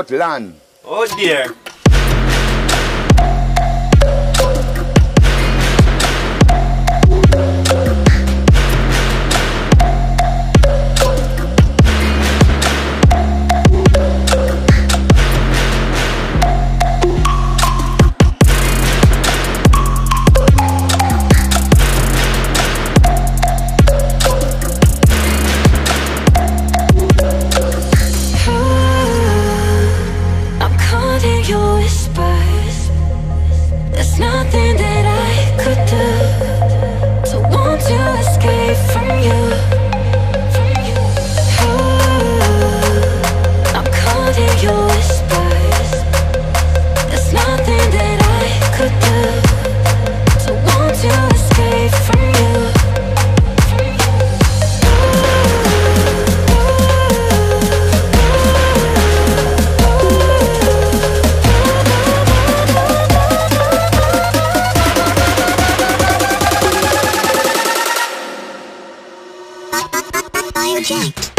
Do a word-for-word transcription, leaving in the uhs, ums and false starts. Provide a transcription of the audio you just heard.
Scotland. Oh dear. There's nothing that I could do to want to escape from you. Oh, I'm caught in your whispers. There's nothing that I could do to want to escape from you. Jacked.